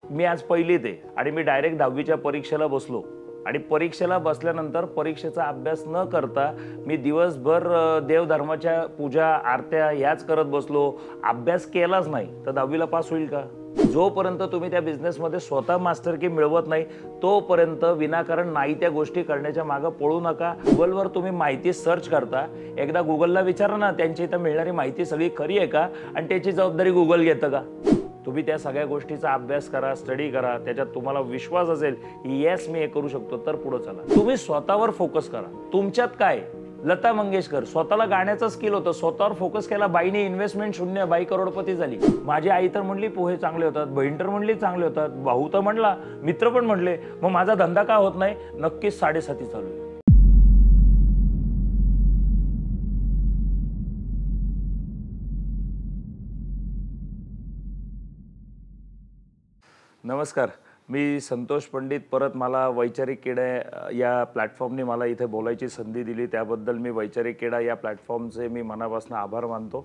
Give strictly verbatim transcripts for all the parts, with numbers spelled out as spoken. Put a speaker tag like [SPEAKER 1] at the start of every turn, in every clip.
[SPEAKER 1] मी आज पहिलीत आहे आणि मी डायरेक्ट दहावीच्या परीक्षेला बसलो आणि परीक्षेला बसल्यानंतर परीक्षेचा अभ्यास न करता मी दिवसभर देवधर्माच्या पूजा आरत्या ह्याच करत बसलो, अभ्यास केलाच नाही, तर दहावीला पास होईल का? जोपर्यंत तुम्ही त्या बिझनेसमध्ये स्वतः मास्टरकी मिळवत नाही तोपर्यंत विनाकारण नाही त्या गोष्टी करण्याच्या मागे पळू नका। गुगलवर तुम्ही माहिती सर्च करता, एकदा गुगलला विचारा ना त्यांची इथं मिळणारी माहिती सगळी खरी आहे का आणि त्याची जबाबदारी गुगल घेतं का? तुम्ही त्या सगळ्या गोष्टीचा अभ्यास करा, स्टडी करा, त्याच्यात तुम्हाला विश्वास असेल येस मी हे करू शकतो तर पुढे चला। तुम्ही स्वतःवर फोकस करा। तुमच्यात काय, लता मंगेशकर स्वतःला गाण्याचं स्किल होतं, स्वतःवर फोकस केला, बाईने इन्व्हेस्टमेंट शून्य, बाई करोडपती झाली। माझी आई तर म्हणली पोहे चांगले होतात, बहीण तर म्हणली चांगले होतात, भाऊ तर म्हणला, मित्र पण म्हणले, मग माझा धंदा का होत नाही? नक्कीच साडेसाती चालू आहे। नमस्कार, मी संतोष पंडित। परत मला वैचारिक किडा या प्लॅटफॉर्मने मला इथे बोलायची संधी दिली त्याबद्दल मी वैचारिक किडा या प्लॅटफॉर्मचे मी मनापासून आभार मानतो।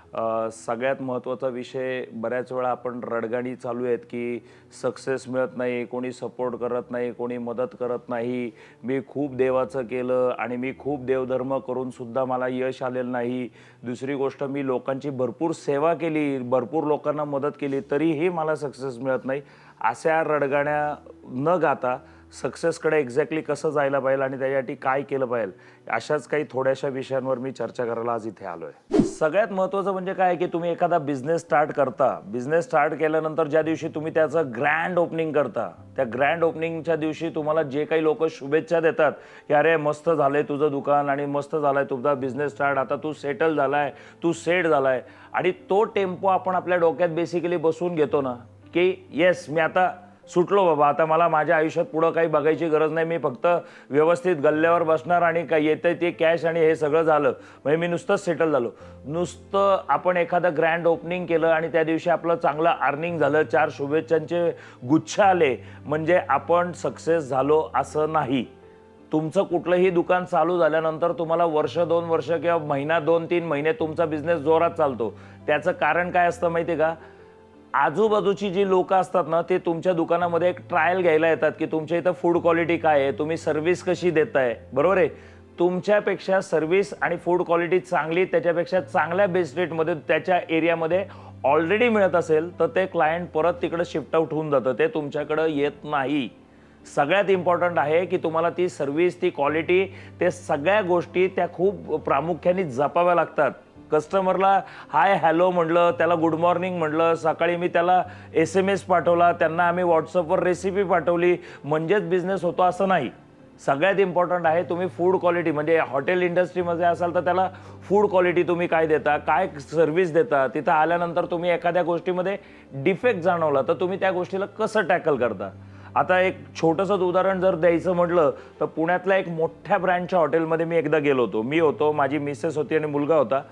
[SPEAKER 1] सगळ्यात महत्त्वाचा विषय, बऱ्याच वेळा आपण रडगाणी चालू आहेत की सक्सेस मिळत नाही, कोणी सपोर्ट करत नाही, कोणी मदत करत नाही, मी खूप देवाचं केलं आणि मी खूप देवधर्म करून सुद्धा मला यश आलेलं नाही, दुसरी गोष्ट मी लोकांची भरपूर सेवा केली, भरपूर लोकांना मदत केली तरीही मला सक्सेस मिळत नाही, अशा रडगाण्या न गाता सक्सेसकडे एक्झॅक्टली कसं जायला पाहिजे आणि त्यासाठी काय केलं पाहिजे अशाच काही थोड्याशा विषयांवर मी चर्चा करायला आज इथे आलो आहे। सगळ्यात महत्त्वाचं म्हणजे काय की तुम्ही एखादा बिझनेस स्टार्ट करता, बिझनेस स्टार्ट केल्यानंतर ज्या दिवशी तुम्ही त्याचं ग्रँड ओपनिंग करता, त्या ग्रँड ओपनिंगच्या दिवशी तुम्हाला जे काही लोक शुभेच्छा देतात की अरे मस्त झालंय तुझं दुकान आणि मस्त झालाय तुझा बिझनेस स्टार्ट, आता तू सेटल झालाय, तू सेट झालाय, आणि तो टेम्पो आपण आपल्या डोक्यात बेसिकली बसवून घेतो ना की येस मी आता सुटलो बाबा, आता मला माझ्या आयुष्यात पुढं काही बघायची गरज नाही, मी फक्त व्यवस्थित गल्ल्यावर बसणार आणि काय येतंय ते कॅश आणि हे सगळं झालं, म्हणजे मी नुसतंच सेटल झालो। नुसतं आपण एखादं ग्रँड ओपनिंग केलं आणि त्या दिवशी आपलं चांगलं अर्निंग झालं, चार शुभेच्छांचे गुच्छ आले म्हणजे आपण सक्सेस झालो असं नाही। तुमचं कुठलंही दुकान चालू झाल्यानंतर तुम्हाला वर्ष दोन वर्ष किंवा महिना दोन तीन महिने तुमचा बिझनेस जोरात चालतो, त्याचं कारण काय असतं माहिती आहे का? आजूबाजूची जी लोक असतात ना ते तुमच्या दुकानामध्ये एक ट्रायल घ्यायला येतात की तुमच्या इथं फूड क्वालिटी काय आहे, तुम्ही सर्व्हिस कशी देताय, बरोबर आहे? तुमच्यापेक्षा सर्व्हिस आणि फूड क्वालिटी चांगली, त्याच्यापेक्षा चांगल्या बेस्ट रेटमध्ये त्याच्या एरियामध्ये ऑलरेडी मिळत असेल तर ते क्लायंट परत तिकडे शिफ्ट आउट होऊन जातं, ते तुमच्याकडे येत नाही। सगळ्यात इम्पॉर्टंट आहे की तुम्हाला ती सर्व्हिस, ती क्वालिटी, ते सगळ्या गोष्टी त्या खूप प्रामुख्याने जपाव्या लागतात। कस्टमरला हाय हॅलो म्हटलं, त्याला गुड मॉर्निंग म्हटलं, सकाळी मी त्याला एस एम एस पाठवला, त्यांना आम्ही व्हॉट्सअपवर रेसिपी पाठवली म्हणजेच बिझनेस होतो असं नाही। सगळ्यात इम्पॉर्टंट आहे तुम्ही फूड क्वालिटी, म्हणजे हॉटेल इंडस्ट्रीमध्ये असाल तर त्याला फूड क्वालिटी तुम्ही काय देता, काय सर्व्हिस देता, तिथं आल्यानंतर तुम्ही एखाद्या गोष्टीमध्ये डिफेक्ट जाणवला तर तुम्ही त्या गोष्टीला कसं टॅकल करता। आता एक छोटंसं उदाहरण जर द्यायचं म्हटलं तर पुण्यातल्या एक मोठ्या ब्रँडच्या हॉटेलमध्ये मी एकदा गेलो होतो, मी होतो, माझी मिसेस होती आणि मुलगा होता।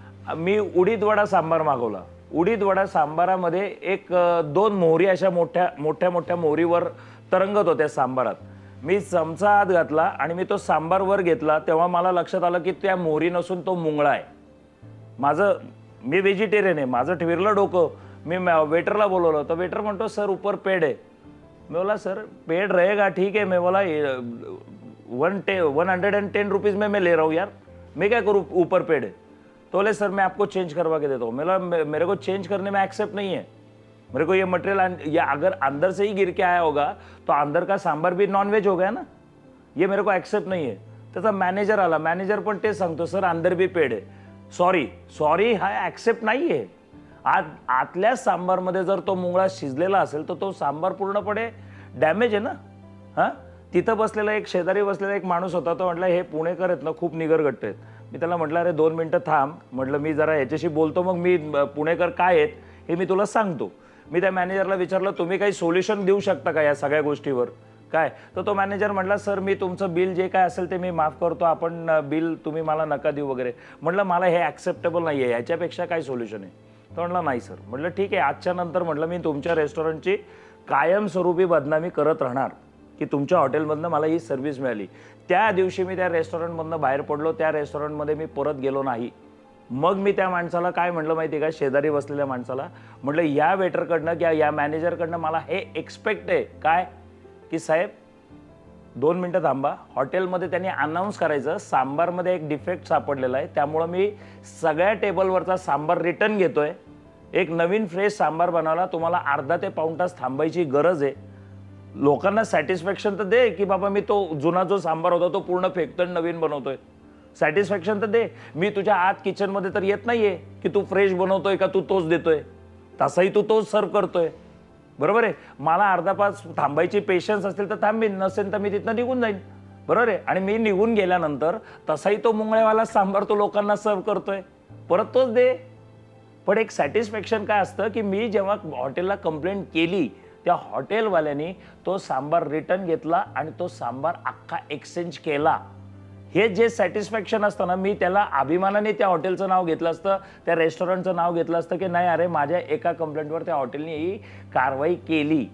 [SPEAKER 1] मी उडीद वडा सांबार मागवला। उडीद वडा सांबारामध्ये एक दोन मोहरी अशा मोठ्या मोठ्या मोठ्या मोहरीवर तरंगत होत्या सांबारात। मी चमचा आत घातला आणि मी तो सांबार वर घेतला तेव्हा मला लक्षात आलं की त्या मोहरी नसून तो मुंगळा आहे। माझं, मी व्हेजिटेरियन आहे, माझं ठिरलं डोकं, मी वेटरला बोलवलं तर वेटर म्हणतो सर ऊपर पेड है। मैं बोला सर पेड रहेगा ठीक है, मैं बोला वन टे one hundred and ten rupees में मैं ले रहा हूँ यार, मैं क्या करूँ ऊपर पेड है? तो बोले सर मैं आपको चेंज करवा के देता हूँ। मेरा मेरे को चेंज करने में एक्सेप्ट नहीं है, मेरे को ये मटेरियल, या अगर अंदर से ही गिर के आया होगा तो अंदर का सांबर भी नॉन वेज हो गया ना, ये मेरे को एक्सेप्ट नहीं है। त्याचा मॅनेजर आला, मॅनेजर पण ते सांगतो सर अंदर भी पेड आहे, सॉरी सॉरी हा ॲक्सेप्ट नाही आहे। आत आतल्या सांबारमध्ये जर तो मुंगळा शिजलेला असेल तर तो सांबार पूर्णपणे डॅमेज आहे ना। हां, तिथं बसलेला एक शेजारी बसलेला एक माणूस होता, तो म्हटला हे पुणेकर आहेत ना खूप निगरगट्टे आहेत। मी त्याला म्हटलं अरे दोन मिनटं थांब, म्हटलं मी जरा याच्याशी बोलतो, मग मी पुणेकर काय आहेत हे मी तुला सांगतो। मी त्या मॅनेजरला विचारलं तुम्ही काही सोल्युशन देऊ शकता का या सगळ्या गोष्टीवर काय? तर तो मॅनेजर म्हटला सर मी तुमचं बिल जे काय असेल ते मी माफ करतो, आपण बिल तुम्ही मला नका देऊ वगैरे। म्हटलं मला हे ॲक्सेप्टेबल नाही आहे, याच्यापेक्षा काय सोल्युशन आहे? तो म्हटला नाही सर। म्हटलं ठीक आहे, आजच्या नंतर म्हटलं मी तुमच्या रेस्टॉरंटची कायमस्वरूपी बदनामी करत राहणार की तुमच्या हॉटेलमधनं मला ही सर्व्हिस मिळाली। त्या दिवशी मी त्या रेस्टॉरंटमधनं बाहेर पडलो, त्या रेस्टॉरंटमध्ये मी परत गेलो नाही। मग मी त्या माणसाला काय म्हटलं माहिती आहे का, शेजारी बसलेल्या माणसाला म्हटलं, या वेटरकडनं किंवा या मॅनेजरकडनं मला हे एक्सपेक्ट आहे काय, की साहेब दोन मिनटं थांबा, हॉटेलमध्ये त्यांनी अनाऊन्स करायचं सांबारमध्ये एक डिफेक्ट सापडलेला आहे, त्यामुळं मी सगळ्या टेबलवरचा सांबार रिटर्न घेतोय, एक नवीन फ्रेश सांबार बनवला, तुम्हाला अर्धा ते पाऊण तास थांबायची गरज आहे. लोकांना सॅटिस्फॅक्शन तर दे की बाबा मी तो जुना जो सांबार होता तो पूर्ण फेकतोय नवीन बनवतोय. सॅटिस्फॅक्शन तर दे. मी तुझ्या आत किचनमध्ये तर येत नाहीये की तू फ्रेश बनवतोय का तू तोच देतोय, तसाही तू तोच सर्व करतोय. बरोबर आहे. मला अर्धा पास थांबायची पेशन्स असतील तर थांबीन, नसेल तर मी तिथनं निघून जाईन. बरोबर आहे. आणि मी निघून गेल्यानंतर तसाही तो मुंगळेवाला सांबार तो लोकांना सर्व करतोय, परत तोच दे. पण एक सॅटिस्फॅक्शन काय असतं की मी जेव्हा हॉटेलला कंप्लेंट केली त्या हॉटेलवाल्यानी तो सांबार रिटर्न घेतला आणि तो सांबार अख्खा एक्सचेंज केला. हे जे सॅटिस्फॅक्शन असतं ना, मी त्याला अभिमानाने त्या हॉटेलचं नाव घेतलं असतं, त्या रेस्टॉरंटचं नाव घेतलं असतं की नाही अरे माझ्या एका कंप्लेंटवर त्या हॉटेलने ही कारवाई केली.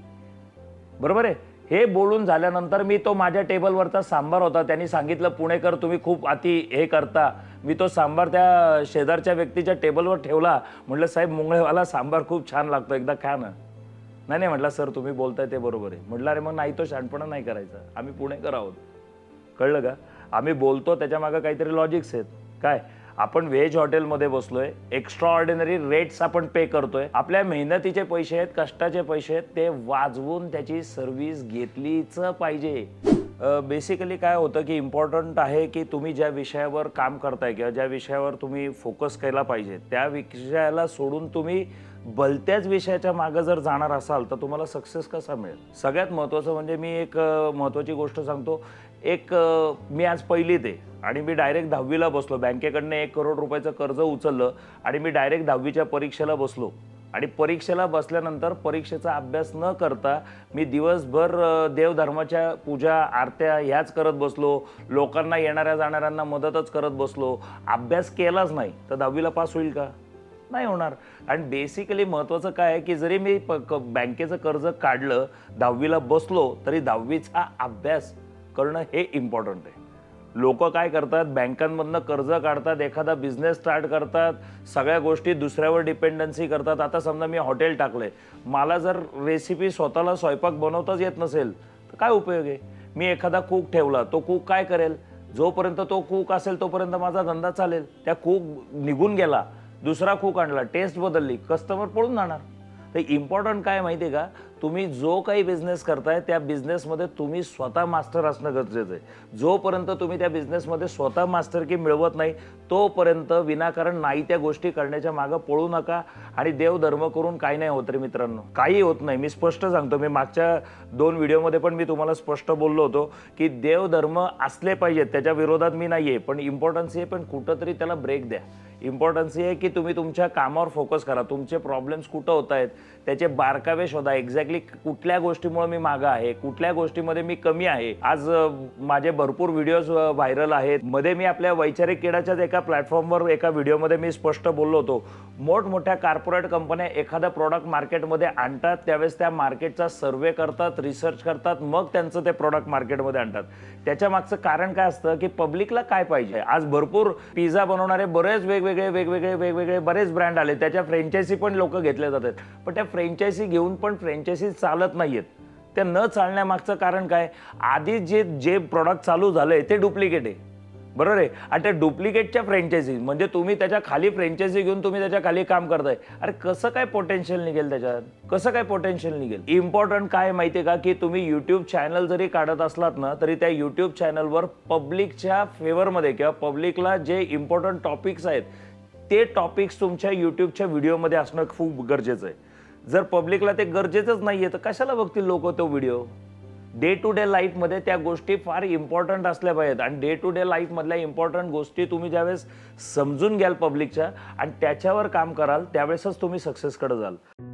[SPEAKER 1] बरोबर आहे. हे बोलून झाल्यानंतर मी तो माझ्या टेबलवरचा सांबार होता, त्यांनी सांगितलं पुणेकर तुम्ही खूप अति हे करता, मी तो सांबार त्या शेजारच्या व्यक्तीच्या टेबलवर ठेवला. म्हटलं साहेब मुंगळेवाला सांबार खूप छान लागतो, एकदा खा ना. नाही नाही म्हटलं सर तुम्ही बोलताय ते बरोबर आहे. म्हटलं अरे मग नाही तो शहाणपणा नाही करायचा, आम्ही पुणेकर आहोत, कळलं का. आम्ही बोलतो त्याच्या मागे काहीतरी लॉजिक्स आहेत. काय आपण व्हेज हॉटेलमध्ये बसलोय, एक्स्ट्रा ऑर्डिनरी रेट्स आपण पे करतोय, आपल्या मेहनतीचे पैसे आहेत, कष्टाचे पैसे आहेत, ते वाजवून त्याची सर्व्हिस घेतलीच पाहिजे. बेसिकली काय होतं की इम्पॉर्टंट आहे की तुम्ही ज्या विषयावर काम करताय किंवा ज्या विषयावर तुम्ही फोकस केला पाहिजे त्या विषयाला सोडून तुम्ही भलत्याच विषयाच्या मागे जर जाणार असाल तर तुम्हाला सक्सेस कसा मिळेल. सगळ्यात महत्त्वाचं म्हणजे मी एक महत्त्वाची गोष्ट सांगतो. एक मी आज पहिलीत आहे आणि मी डायरेक्ट दहावीला बसलो, बँकेकडनं एक करोड रुपयाचं कर्ज उचललं आणि मी डायरेक्ट दहावीच्या परीक्षेला बसलो. आणि परीक्षेला बसल्यानंतर परीक्षेचा अभ्यास न करता मी दिवसभर देवधर्माच्या पूजा आरत्या ह्याच करत बसलो, लोकांना येणाऱ्या जाणाऱ्यांना मदतच करत बसलो, अभ्यास केलाच नाही तर दहावीला पास होईल का, नाही होणार. आणि बेसिकली महत्त्वाचं काय आहे की जरी मी बँकेचं कर्ज काढलं, दहावीला बसलो, तरी दहावीचा अभ्यास करणं हे इम्पॉर्टंट आहे. लोक काय करतात, बँकांमधनं कर्ज काढतात, एखादा बिझनेस स्टार्ट करतात, सगळ्या गोष्टी दुसऱ्यावर डिपेंडन्सी करतात. आता समजा मी हॉटेल टाकलंय, मला जर रेसिपी स्वतःला स्वयंपाक बनवताच येत नसेल तर काय उपयोग आहे. मी एखादा कूक ठेवला, तो कूक काय करेल, जोपर्यंत तो कूक असेल तोपर्यंत माझा धंदा चालेल. त्या कूक निघून गेला, दुसरा कूक आणला, टेस्ट बदलली, कस्टमर पळून जाणार. तर इम्पॉर्टंट काय माहिती आहे का, तुम्ही जो काही बिझनेस करताय त्या बिझनेसमध्ये तुम्ही स्वतः मास्टर असणं गरजेचं आहे. जोपर्यंत तुम्ही त्या बिझनेसमध्ये स्वतः मास्टरकी मिळवत नाही तोपर्यंत विनाकारण नाही त्या गोष्टी करण्याच्या मागं पळू नका. आणि देवधर्म करून काही नाही होत रे मित्रांनो, काही होत नाही. मी स्पष्ट सांगतो, मी मागच्या दोन व्हिडिओमध्ये पण मी तुम्हाला स्पष्ट बोललो होतो की देवधर्म असले पाहिजेत, त्याच्या विरोधात मी नाही आहे, पण इम्पॉर्टन्सी आहे, पण कुठंतरी त्याला ब्रेक द्या. इम्पॉर्टन्सी आहे की तुम्ही तुमच्या कामावर फोकस करा, तुमचे प्रॉब्लेम्स कुठं होत आहेत त्याचे बारकावे शोधा. एक्झॅक्टली कुठल्या गोष्टीमुळे मी मागं आहे, कुठल्या गोष्टीमध्ये मी कमी आहे. आज माझे भरपूर व्हिडिओज व्हायरल आहेत. मध्ये मी आपल्या वैचारिक किडाच्याच एका प्लॅटफॉर्मवर एका व्हिडिओमध्ये मी स्पष्ट बोललो होतो, मोठमोठ्या कॉर्पोरेट कंपन्या एखादा प्रॉडक्ट मार्केटमध्ये आणतात, त्यावेळेस त्या मार्केटचा सर्वे करतात, रिसर्च करतात, मग त्यांचं ते प्रॉडक्ट मार्केटमध्ये आणतात. त्याच्या मागचं कारण काय असतं की पब्लिकला काय पाहिजे. आज भरपूर पिझ्झा बनवणारे बरेच वेगवेगळे वेगवेगळे वेगवेगळे बरेच ब्रँड आले, त्याच्या फ्रँचायझी पण लोक घेतले जातात, पण त्या फ्रँचायझी घेऊन पण फ्रँचायझी चालत नाहीयेत. त्या न चालण्यामागचं कारण काय, आधी जे जे प्रॉडक्ट चालू झालंय ते डुप्लिकेट आहे. बरोबर आहे. आणि त्या डुप्लिकेटच्या फ्रँचायझी म्हणजे तुम्ही त्याच्या खाली फ्रँचायझी घेऊन तुम्ही त्याच्या खाली काम करताय. अरे कसं काय पोटेन्शियल निघेल त्याच्यात, कसं काय पोटेन्शियल निघेल. इम्पॉर्टंट काय माहिती आहे का की तुम्ही यूट्यूब चॅनल जरी काढत असलात ना तरी त्या यूट्यूब चॅनलवर पब्लिकच्या फेवरमध्ये किंवा पब्लिकला जे इम्पॉर्टंट टॉपिक्स आहेत ते टॉपिक्स तुमच्या यूट्यूबच्या व्हिडिओमध्ये असणं खूप गरजेचं आहे. जर पब्लिकला ते गरजेचंच नाही आहे तर कशाला बघतील लोक तो व्हिडिओ. डे टू डे लाईफमध्ये त्या गोष्टी फार इम्पॉर्टंट असल्या पाहिजेत. आणि डे टू डे लाईफमधल्या इम्पॉर्टंट गोष्टी तुम्ही ज्यावेळेस समजून घ्याल पब्लिकच्या आणि त्याच्यावर काम कराल त्यावेळेसच तुम्ही सक्सेसकडे जाल.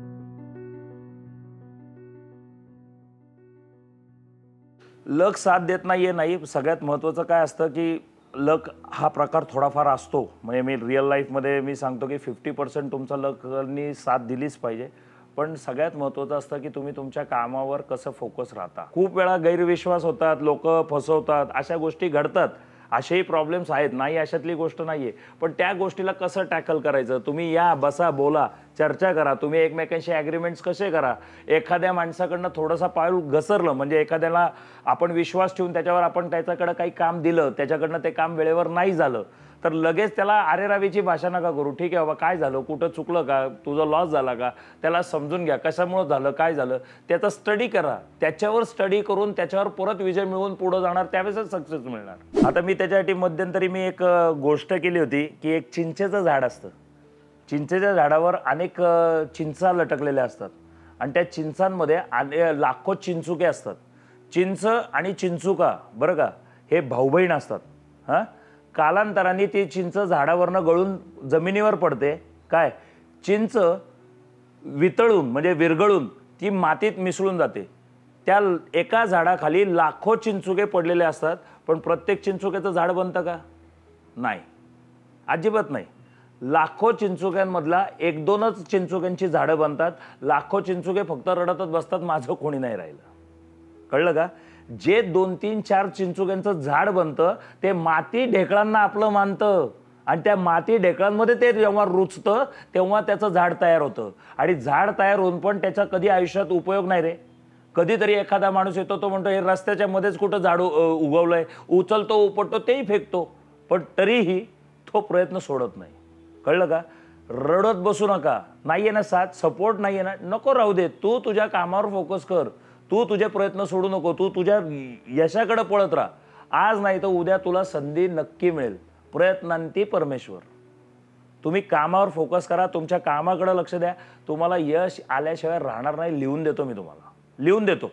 [SPEAKER 1] लक साथ देत नाहीये नाही. सगळ्यात महत्त्वाचं काय असतं की लक हा प्रकार थोडाफार असतो. म्हणजे मी रिअल लाईफमध्ये मी सांगतो की फिफ्टी पर्सेंट तुमचा लकनी साथ दिलीच पाहिजे. पण सगळ्यात महत्त्वाचं असतं की तुम्ही तुमच्या कामावर कसं फोकस राहता. खूप वेळा गैरविश्वास होतात, लोक फसवतात, अशा गोष्टी घडतात. असेही प्रॉब्लेम्स आहेत, नाही अशातली गोष्ट नाहीये. पण त्या गोष्टीला कसं टॅकल करायचं, तुम्ही या, बसा, बोला, चर्चा करा, तुम्ही एकमेकांशी ॲग्रीमेंट्स कसे करा. एखाद्या माणसाकडनं थोडासा पाऊल घसरलं म्हणजे एखाद्याला आपण विश्वास ठेवून त्याच्यावर आपण त्याच्याकडे काही काम दिलं, त्याच्याकडनं ते काम वेळेवर नाही झालं, तर लगेच त्याला अरेरावीची भाषा नका करू. ठीक आहे बाबा, काय झालं, कुठं चुकलं का, तुझा लॉस झाला का, त्याला समजून घ्या कशामुळे झालं, काय झालं, त्याचा स्टडी करा. त्याच्यावर स्टडी करून त्याच्यावर परत विजय मिळवून पुढे जाणार, त्यावेळेस सक्सेस मिळणार. आता मी त्याच्यासाठी मध्यंतरी मी एक गोष्ट केली होती की एक चिंचेचं झाड असतं. चिंचेच्या झाडावर अनेक चिंचा लटकलेल्या असतात आणि त्या चिंचांमध्ये लाखो चिंचुके असतात. चिंच आणि चिंचुका बरं का हे भाऊ बहीण असतात. हां, कालांतराने ती चिंच झाडावरनं गळून जमिनीवर पडते. काय, चिंच वितळून म्हणजे विरघळून ती मातीत मिसळून जाते. त्या एका झाडाखाली लाखो चिंचुके पडलेले असतात, पण प्रत्येक चिंचुक्याचं झाड बनतं का? नाही, अजिबात नाही. लाखो चिंचुक्यांमधला एक दोनच चिंचुक्यांची झाडं बनतात. लाखो चिंचुके फक्त रडतच बसतात, माझं कोणी नाही राहिलं. कळलं का? जे दोन तीन चार चिंचुक्यांचं झाड बनतं ते माती ढेकळांना आपलं मानतं आणि त्या माती ढेकळांमध्ये ते जेव्हा रुजतं तेव्हा त्याचं झाड तयार होतं. आणि झाड तयार होऊन पण त्याचा कधी आयुष्यात उपयोग नाही रे. कधीतरी एखादा माणूस येतो, तो म्हणतो हे रस्त्याच्या मध्येच कुठं झाड उगवलंय, उचलतो, उपटतो, तेही फेकतो, पण तरीही तो प्रयत्न सोडत नाही. कळलं का? रडत बसू नका. नाहीये ना साथ, सपोर्ट नाहीये ना, नको राहू दे. तू तुझ्या कामावर फोकस कर, तू तुझे प्रयत्न सोडू नको, तू तुझ्या यशाकडे पळत राहा. आज नाही तर उद्या तुला संधी नक्की मिळेल. प्रयत्नांती परमेश्वर. तुम्ही कामावर फोकस करा, तुमच्या कामाकडे लक्ष द्या, तुम्हाला यश आल्याशिवाय राहणार नाही. लिहून देतो मी तुम्हाला, लिहून देतो.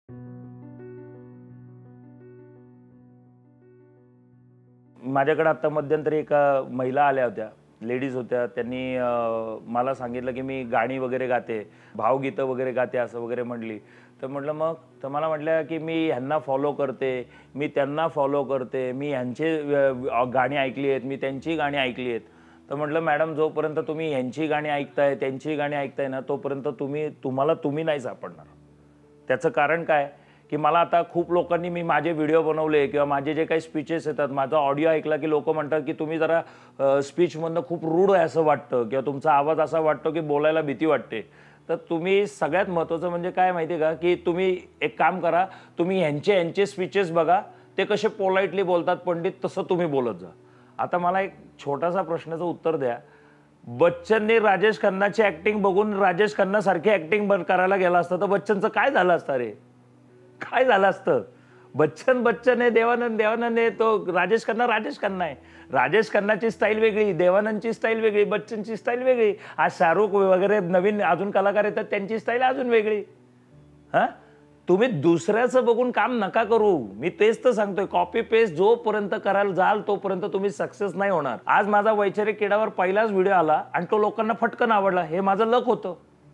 [SPEAKER 1] माझ्याकडे आता मध्यंतरी एका महिला आल्या होत्या, लेडीज होत्या. त्यांनी मला सांगितलं की मी गाणी वगैरे गाते, भावगीतं वगैरे गाते असं वगैरे म्हटली. तर म्हटलं मग, तर मला म्हटलं की मी ह्यांना फॉलो करते, मी त्यांना फॉलो करते, मी ह्यांचे गाणी ऐकली आहेत, मी त्यांची गाणी ऐकली आहेत. तर म्हटलं मॅडम, जोपर्यंत तुम्ही ह्यांची गाणी ऐकताय, त्यांची गाणी ऐकताय ना, तोपर्यंत तुम्ही तुम्हाला तुम्ही नाही सापडणार. त्याचं कारण काय की मला आता खूप लोकांनी, मी माझे व्हिडिओ बनवले किंवा माझे जे काही स्पीचेस येतात, माझा ऑडिओ ऐकला की लोक म्हणतात की तुम्ही जरा स्पीचमधनं खूप रूढ आहे असं वाटतं किंवा तुमचा आवाज असा वाटतो की बोलायला भीती वाटते. तर तुम्ही सगळ्यात महत्त्वाचं म्हणजे काय माहिती आहे का, की तुम्ही एक काम करा, तुम्ही ह्यांचे ह्यांचे स्पीचेस बघा, ते कसे पोलाइटली बोलतात पंडित, तसं तुम्ही बोलत जा. आता मला एक छोटासा प्रश्नाचं उत्तर द्या. बच्चनने राजेश खन्नाची ऍक्टिंग बघून राजेश खन्ना सारखी ऍक्टिंग करायला गेला असतं तर बच्चनचं काय झालं असतं रे? काय झालं असतं? बच्चन बच्चन आहे, देवानंद देवानंद आहे, तो राजेश खन्ना राजेश खन्ना आहे. राजेश खन्नाची स्टाईल वेगळी, देवानंदची स्टाईल वेगळी, बच्चनची स्टाईल वेगळी. आज शाहरुख वगैरे नवीन अजून कलाकार येतात, त्यांची स्टाईल अजून वेगळी. हां, तुम्ही दुसऱ्याचं बघून काम नका करू. मी तेच तर सांगतोय, कॉपी पेस्ट जोपर्यंत करायला जाल तोपर्यंत तुम्ही सक्सेस नाही होणार. आज माझा वैचारिक किडावर पहिलाच व्हिडिओ आला आणि तो लोकांना फटकन आवडला, हे माझं लक होतं.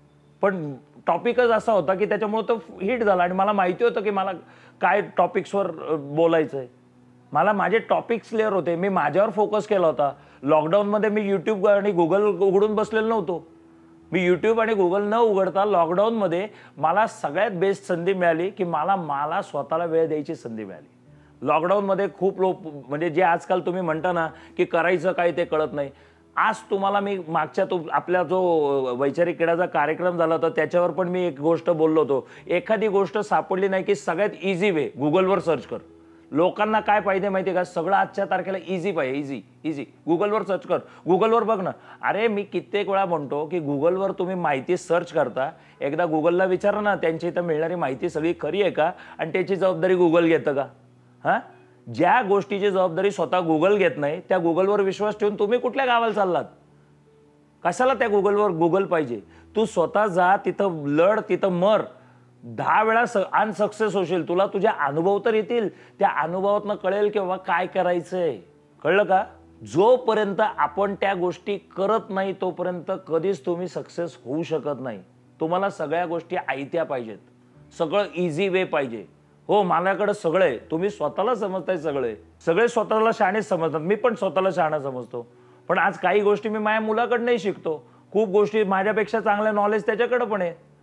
[SPEAKER 1] पण टॉपिकच असा होता की त्याच्यामुळे तो हिट झाला आणि मला माहिती होतं की मला काय टॉपिक्सवर बोलायचं आहे. मला माझे टॉपिक्स क्लिअर होते. मी माझ्यावर फोकस केला होता. लॉकडाऊनमध्ये मी यूट्यूब आणि गुगल उघडून बसलेलो नव्हतो. मी यूट्यूब आणि गुगल न उघडता लॉकडाऊनमध्ये मला सगळ्यात बेस्ट संधी मिळाली की मला मला स्वतःला वेळ द्यायची संधी मिळाली. लॉकडाऊनमध्ये खूप लोक म्हणजे जे आजकाल तुम्ही म्हणता ना की करायचं काय ते कळत नाही. आज तुम्हाला मी मागच्या तो आपला जो वैचारिक किडाचा कार्यक्रम झाला होता त्याच्यावर पण मी एक गोष्ट बोललो होतो. एखादी गोष्ट सापडली नाही की सगळ्यात इझी वे गुगलवर सर्च कर. लोकांना काय पाहिजे माहिती आहे का? सगळं आजच्या तारखेला इझी पाहिजे. इझी इझी गुगलवर सर्च कर, गुगलवर बघ ना. अरे मी कित्येक वेळा म्हणतो की गुगलवर तुम्ही माहिती सर्च करता, एकदा गुगलला विचारा ना त्यांची इथं मिळणारी माहिती सगळी खरी आहे का आणि त्याची जबाबदारी गुगल घेतं का? हां, ज्या गोष्टीची जबाबदारी स्वतः गुगल घेत नाही त्या गुगलवर विश्वास ठेवून तुम्ही कुठल्या गावाला चाललात? कशाला त्या गुगलवर गुगल पाहिजे? तू स्वतः जा, तिथं लढ, तिथं मर. दहा वेळा अनसक्सेस होशील, तुला तुझे अनुभव तर येतील, त्या अनुभवातनं कळेल किंवा काय करायचंय. कळलं का? जोपर्यंत आपण त्या गोष्टी करत नाही तोपर्यंत कधीच तुम्ही सक्सेस होऊ शकत नाही. तुम्हाला सगळ्या गोष्टी आयत्या पाहिजेत, सगळं इझी वे पाहिजे. हो, माझ्याकडे सगळं आहे. तुम्ही स्वतःला समजताय सगळे सगळे स्वतःला शहाणेच समजतात. मी पण स्वतःला शहाणा समजतो, पण आज काही गोष्टी मी माझ्या मुलाकडनंही शिकतो. खूप गोष्टी माझ्यापेक्षा चांगल्या नॉलेज त्याच्याकडे पण आहे.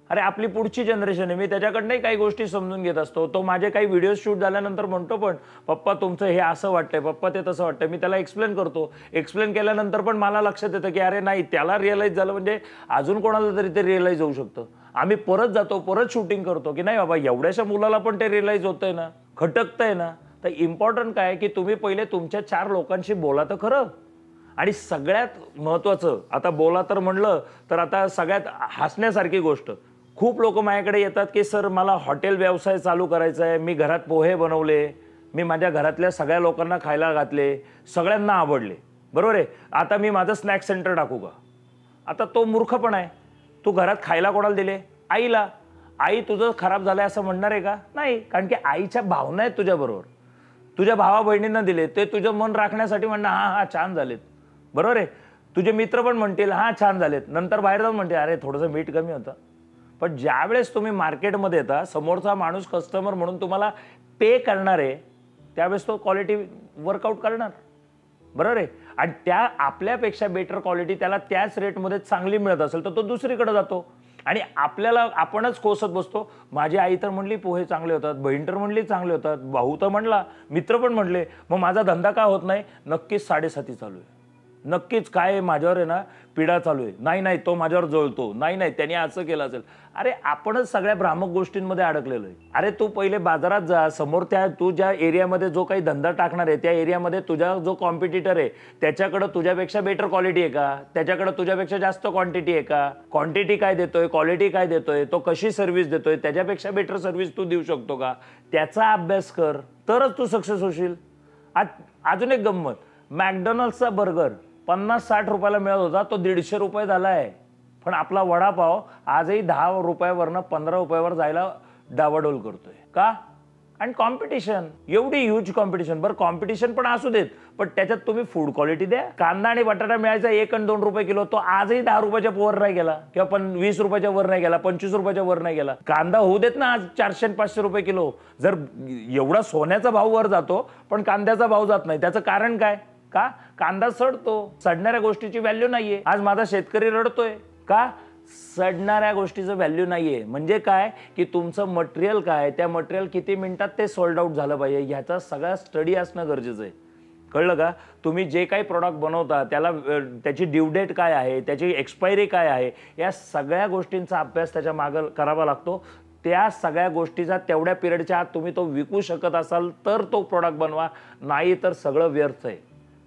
[SPEAKER 1] अरे आपली पुढची जनरेशन आहे, मी त्याच्याकडनंही काही गोष्टी समजून घेत असतो. तो माझे काही व्हिडिओ शूट झाल्यानंतर म्हणतो पण, पप्पा तुमचं हे असं वाटतंय, पप्पा ते तसं वाटतंय. मी त्याला एक्सप्लेन करतो. एक्सप्लेन केल्यानंतर पण मला लक्षात येतं की अरे नाही, त्याला रिअलाईज झालं म्हणजे अजून कोणाला तरी ते रिअलाईज होऊ शकतं. आम्ही परत जातो, परत शूटिंग करतो की नाही बाबा एवढ्याशा मुलाला पण ते रिअलाईज होतंय ना, खटकतंय ना. तर इम्पॉर्टंट काय की तुम्ही पहिले तुमच्या चार लोकांशी बोला तर खरं. आणि सगळ्यात महत्त्वाचं आता बोला तर म्हणलं तर आता सगळ्यात हसण्यासारखी गोष्ट, खूप लोक माझ्याकडे येतात की सर मला हॉटेल व्यवसाय चालू करायचा आहे, मी घरात पोहे बनवले, मी माझ्या घरातल्या सगळ्या लोकांना खायला घातले, सगळ्यांना आवडले, बरोबर आहे, आता मी माझं स्नॅक सेंटर टाकू का? आता तो मूर्खपणा आहे. तू घरात खायला कोणाला दिले? आईला. आई तुझं खराब झालंय असं म्हणणार आहे का? नाही, कारण की आईच्या भावना आहेत तुझ्याबरोबर. तुझ्या भावा बहिणींना दिले ते तुझं मन राखण्यासाठी म्हणणं हां हां छान झालेत, बरोबर आहे. तुझे मित्र पण म्हणतील हां छान झालेत, नंतर बाहेर जाऊन म्हणते अरे थोडंसं मीठ कमी होतं. पण ज्यावेळेस तुम्ही मार्केटमध्ये येता, समोरचा माणूस कस्टमर म्हणून तुम्हाला पे करणार आहे, त्यावेळेस तो क्वालिटी वर्कआउट करणार, बरोबर आहे. आणि त्या आपल्यापेक्षा बेटर क्वालिटी त्याला त्याच रेटमध्ये चांगली मिळत असेल तर तो दुसरीकडे जातो. आणि आपल्याला आपणच कोसत बसतो, माझी आई तर म्हणली पोहे चांगले होतात, बहीण तर म्हणली चांगले होतात, भाऊ तर म्हणला, मित्र पण म्हणले, मग माझा धंदा का होत नाही? नक्कीच साडेसाती चालू आहे, नक्कीच काय माझ्यावर आहे ना पिढा चालू आहे, नाही नाही तो माझ्यावर जळतो, नाही नाही त्याने असं केलं असेल. अरे आपणच सगळ्या भ्रामक गोष्टींमध्ये अडकलेलो आहे. अरे तू पहिले बाजारात जा, समोर त्या तू ज्या एरियामध्ये जो काही धंदा टाकणार आहे त्या एरियामध्ये तुझा जो कॉम्पिटिटर आहे त्याच्याकडे तुझ्यापेक्षा बेटर क्वालिटी आहे का? त्याच्याकडे तुझ्यापेक्षा जास्त क्वांटिटी आहे का? क्वांटिटी काय देतोय, क्वालिटी काय देतोय, तो कशी सर्व्हिस देतोय, त्याच्यापेक्षा बेटर सर्व्हिस तू देऊ शकतो का? त्याचा अभ्यास कर, तरच तू सक्सेस होशील. आज अजून एक गंमत, मॅकडॉनल्ड्सचा बर्गर पन्नास साठ रुपयाला मिळत होता, तो दीडशे रुपये झाला आहे. पण आपला वडापाव आजही दहा रुपयावरनं पंधरा रुपयावर जायला डावाडोल करतोय का? आणि कॉम्पिटिशन, एवढी ह्यूज कॉम्पिटिशन. बरं कॉम्पिटिशन पण असू देत, पण त्याच्यात तुम्ही फूड क्वालिटी द्या. कांदा आणि बटाटा मिळायचा एक आणि दोन रुपये किलो, तो आजही दहा रुपयाच्या वर नाही गेला किंवा पण वीस रुपयाच्या वर नाही गेला, पंचवीस रुपयाच्या वर नाही गेला. कांदा होऊ देत ना आज चारशे पाचशे रुपये किलो. जर एवढा सोन्याचा भाव वर जातो पण कांद्याचा भाव जात नाही, त्याचं कारण काय? का? कांदा सडतो, सडणाऱ्या गोष्टीची व्हॅल्यू नाहीये. आज माझा शेतकरी रडतोय का? सडणाऱ्या गोष्टीचं व्हॅल्यू नाहीये. म्हणजे काय की तुमचं मटेरियल काय, त्या मटेरियल किती मिनिटात ते सोल्ड आउट झालं पाहिजे ह्याचा सगळा स्टडी असणं गरजेचं आहे. कळलं का? तुम्ही जे काही प्रोडक्ट बनवता त्याला त्याची ड्यू डेट काय आहे, त्याची एक्सपायरी काय आहे, या सगळ्या गोष्टींचा अभ्यास त्याच्या मागं करावा लागतो. त्या सगळ्या गोष्टीचा तेवढ्या पिरियडच्या आत तुम्ही तो विकू शकत असाल तर तो प्रोडक्ट बनवा, नाही तर सगळं व्यर्थ आहे,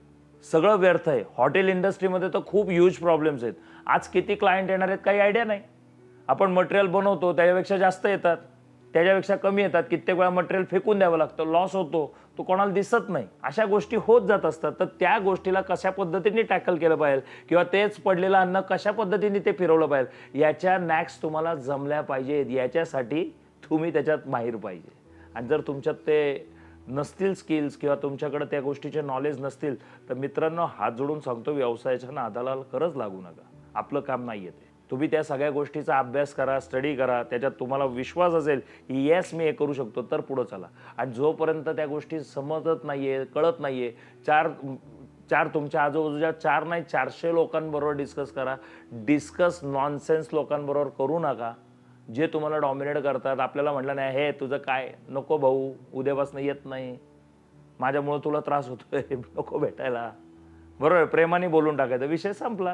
[SPEAKER 1] सगळं व्यर्थ आहे. हॉटेल इंडस्ट्रीमध्ये तर खूप ह्यूज प्रॉब्लेम्स आहेत. आज किती क्लायंट येणार आहेत काही आयडिया नाही. आपण मटेरियल बनवतो त्याच्यापेक्षा जास्त येतात, त्याच्यापेक्षा कमी येतात, कित्येक वेळा मटेरियल फेकून द्यावं लागतं, लॉस होतो, तो कोणाला दिसत नाही. अशा गोष्टी होत जात असतात. तर त्या गोष्टीला कशा पद्धतीने टॅकल केलं पाहिजे किंवा तेच पडलेलं अन्न कशा पद्धतीने ते फिरवलं पाहिजे याच्या नॅक्स तुम्हाला जमल्या पाहिजेत. याच्यासाठी तुम्ही त्याच्यात माहीर पाहिजे. आणि जर तुमच्यात ते नसतील स्किल्स किंवा तुमच्याकडे त्या गोष्टीचे नॉलेज नसतील तर मित्रांनो हात जोडून सांगतो व्यवसायाच्या नादाला खरंच लागू नका. आपलं काम नाही आहे ते. तुम्ही त्या सगळ्या गोष्टीचा अभ्यास करा, स्टडी करा, त्याच्यात तुम्हाला विश्वास असेल येस मी हे करू शकतो तर पुढं चला. आणि जोपर्यंत त्या गोष्टी समजत नाहीये, कळत नाहीये, चार चार तुमच्या आजूबाजूच्या चार नाही चारशे लोकांबरोबर डिस्कस करा. डिस्कस नॉनसेन्स लोकांबरोबर करू नका जे तुम्हाला डॉमिनेट करतात. आपल्याला म्हटलं नाही हे तुझं काय नको भाऊ, उद्यापासून येत नाही, माझ्यामुळे तुला त्रास होतोय, नको भेटायला, बरोबर, प्रेमाने बोलून टाकायचा, विषय संपला.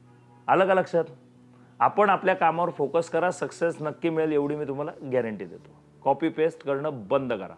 [SPEAKER 1] आलं का लक्षात? आपण आपल्या कामावर फोकस करा, सक्सेस नक्की मिळेल एवढी मी तुम्हाला गॅरंटी देतो. कॉपी पेस्ट करणं बंद करा.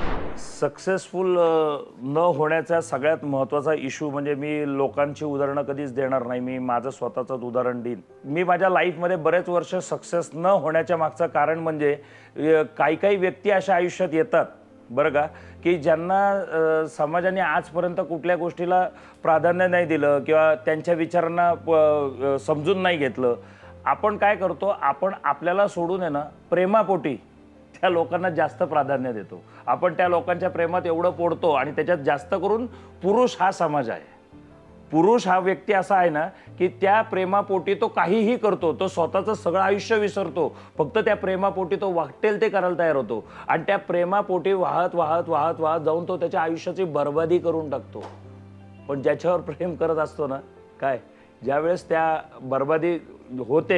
[SPEAKER 1] सक्सेसफुल न होण्याचा सगळ्यात महत्त्वाचा इश्यू म्हणजे मी लोकांची उदाहरणं कधीच देणार नाही, मी माझं स्वतःचंच उदाहरण देईन. मी माझ्या लाईफमध्ये बरेच वर्ष सक्सेस न होण्याच्या मागचं कारण म्हणजे काही काही व्यक्ती अशा आयुष्यात येतात बरं का की ज्यांना समाजाने आजपर्यंत कुठल्या गोष्टीला प्राधान्य नाही दिलं किंवा त्यांच्या विचारांना समजून नाही घेतलं. आपण काय करतो, आपण आपल्याला सोडून आहे ना प्रेमापोटी त्या लोकांना जास्त प्राधान्य देतो. आपण त्या लोकांच्या प्रेमात एवढं पडतो आणि त्याच्यात जास्त करून पुरुष हा समाज आहे. पुरुष हा व्यक्ती असा आहे ना की त्या प्रेमापोटी तो काहीही करतो, तो स्वतःचं सगळं आयुष्य विसरतो, फक्त त्या प्रेमापोटी तो वाटेल ते करायला तयार होतो. आणि त्या प्रेमापोटी वाहत वाहत वाहत वाहत जाऊन तो त्याच्या आयुष्याची बर्बादी करून टाकतो. पण ज्याच्यावर प्रेम करत असतो ना, काय ज्यावेळेस त्या बर्बादी होते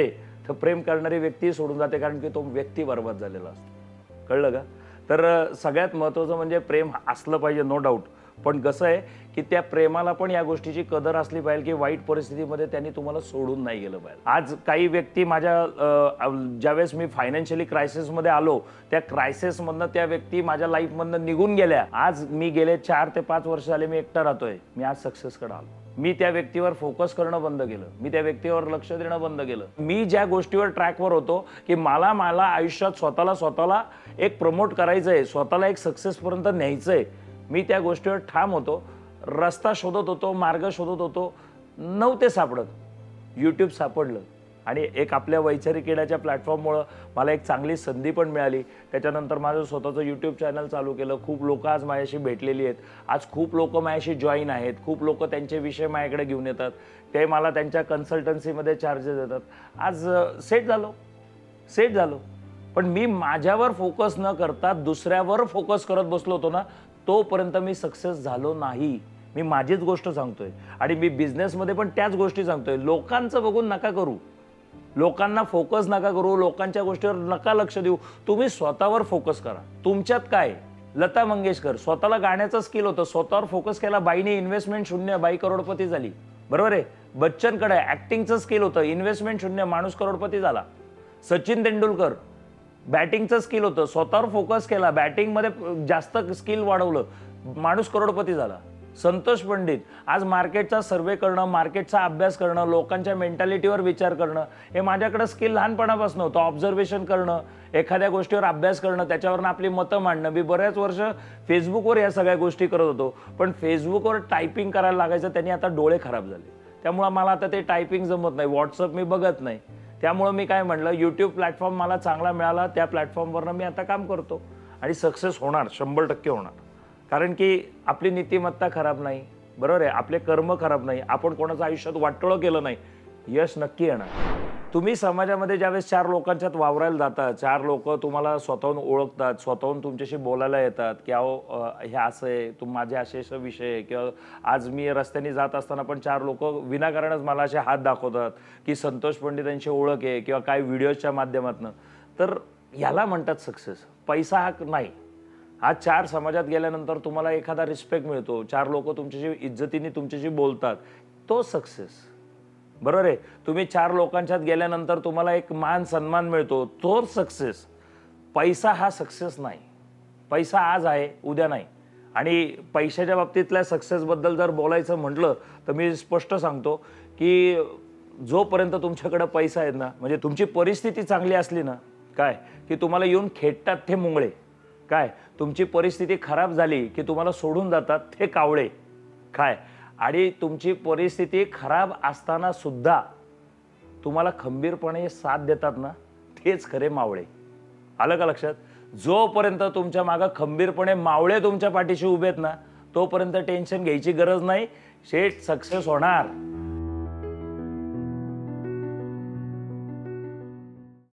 [SPEAKER 1] तर प्रेम करणारी व्यक्ती सोडून जाते, कारण की तो व्यक्ती बरबाद झालेला असतो. कळलं का? तर सगळ्यात महत्त्वाचं म्हणजे प्रेम असलं पाहिजे, नो डाऊट. पण कसं आहे की त्या प्रेमाला पण या गोष्टीची कदर असली पाहिजे की वाईट परिस्थितीमध्ये त्यांनी तुम्हाला सोडून नाही गेलं पाहिजे. आज काही व्यक्ती माझ्या ज्यावेळेस मी फायनान्शियली क्रायसिसमध्ये आलो, त्या क्रायसिसमधनं त्या व्यक्ती माझ्या लाईफमधनं निघून गेल्या. आज मी गेले चार ते पाच वर्ष झाले मी एकटा राहतोय. मी आज सक्सेसकडे आलो. मी त्या व्यक्तीवर फोकस करणं बंद केलं. मी त्या व्यक्तीवर लक्ष देणं बंद केलं. मी ज्या गोष्टीवर ट्रॅकवर होतो की मला मला आयुष्यात स्वतःला स्वतःला एक प्रमोट करायचं आहे, स्वतःला एक सक्सेसपर्यंत न्यायचं आहे, मी त्या गोष्टीवर ठाम होतो. रस्ता शोधत होतो, मार्ग शोधत होतो, नव्हते सापडत. यूट्यूब सापडलं आणि एक आपल्या वैचारिक किड्याच्या प्लॅटफॉर्ममुळं मला एक चांगली संधी पण मिळाली. त्याच्यानंतर माझं स्वतःचं यूट्यूब चॅनल चालू केलं. खूप लोक आज माझ्याशी भेटलेली आहेत. आज खूप लोक माझ्याशी जॉईन आहेत. खूप लोक त्यांचे विषय माझ्याकडे घेऊन येतात. ते मला त्यांच्या कन्सल्टन्सीमध्ये चार्जेस देतात. आज सेट झालो सेट झालो पण मी माझ्यावर फोकस न करता दुसऱ्यावर फोकस करत बसलो होतो ना, तोपर्यंत मी सक्सेस झालो नाही. मी माझीच गोष्ट सांगतोय आणि मी बिझनेसमध्ये पण त्याच गोष्टी सांगतोय. लोकांचं बघून नका करू, लोकांना फोकस नका करू, लोकांच्या गोष्टीवर नका लक्ष देऊ. तुम्ही स्वतःवर फोकस करा. तुमच्यात काय, लता मंगेशकर स्वतःला गाण्याचं स्किल होतं, स्वतःवर फोकस केला, बाईने इन्व्हेस्टमेंट शून्य, बाई करोडपती झाली. बरोबर आहे. बच्चनकडे ॲक्टिंगचं स्किल होतं, इन्व्हेस्टमेंट शून्य, माणूस करोडपती झाला. सचिन तेंडुलकर बॅटिंगचं स्किल होतं, स्वतःवर फोकस केला, बॅटिंगमध्ये जास्त स्किल वाढवलं, माणूस करोडपती झाला. संतोष पंडित आज मार्केटचा सर्वे करणं, मार्केटचा अभ्यास करणं, लोकांच्या मेंटॅलिटीवर विचार करणं, हे माझ्याकडे स्किल लहानपणापासून होतं. ऑब्झर्वेशन करणं, एखाद्या गोष्टीवर अभ्यास करणं, त्याच्यावरनं आपली मतं मांडणं. मी बऱ्याच वर्ष फेसबुकवर या सगळ्या गोष्टी करत होतो, पण फेसबुकवर टायपिंग करायला लागायचं, त्यांनी आता डोळे खराब झाले. त्यामुळं मला आता ते टायपिंग जमत नाही, व्हॉट्सअप मी बघत नाही. त्यामुळं मी काय म्हटलं, यूट्यूब प्लॅटफॉर्म मला चांगला मिळाला, त्या प्लॅटफॉर्मवरनं मी आता काम करतो आणि सक्सेस होणार, शंभर टक्के होणार. कारण की आपली नीतिमत्ता खराब नाही, बरोबर आहे, आपले कर्म खराब नाही, आपण कोणाचं आयुष्यात वाटोळं केलं नाही, यश नक्की येणार. तुम्ही समाजामध्ये ज्यावेळेस चार लोकांच्यात वावरायला जातात, चार लोक तुम्हाला स्वतःहून ओळखतात, स्वतःहून तुमच्याशी बोलायला येतात की अहो हे असं आहे, तुम माझे असे असे विषय आहे, किंवा आज मी रस्त्याने जात असताना पण चार लोक विनाकारणच मला असे हात दाखवतात की संतोष पंडित यांची ओळख आहे, किंवा काही व्हिडिओच्या माध्यमातून, तर याला म्हणतात सक्सेस. पैसा हा नाही. आज चार समाजात गेल्यानंतर तुम्हाला एखादा रिस्पेक्ट मिळतो, चार लोक तुमच्याशी इज्जतीने तुमच्याशी बोलतात, तो सक्सेस. बरोबर आहे. तुम्ही चार लोकांच्यात गेल्यानंतर तुम्हाला एक मान सन्मान मिळतो, तो सक्सेस. पैसा हा सक्सेस नाही. पैसा आज आहे, उद्या नाही. आणि पैशाच्या बाबतीतल्या सक्सेसबद्दल जर बोलायचं म्हटलं तर मी स्पष्ट सांगतो की जोपर्यंत तुमच्याकडे पैसा आहे ना, म्हणजे तुमची परिस्थिती चांगली असली ना, काय की तुम्हाला येऊन खेटतात ते मुंगळे, काय तुमची परिस्थिती खराब झाली की तुम्हाला सोडून जातात ते कावळे, काय आणि तुमची परिस्थिती खराब असताना सुद्धा तुम्हाला खंबीरपणे साथ देतात ना, तेच खरे मावळे. आलं का लक्षात? जोपर्यंत तुमच्या मागं खंबीरपणे मावळे तुमच्या पाठीशी उभे आहेत ना, तोपर्यंत टेन्शन घ्यायची गरज नाही. शेट सक्सेस होणार.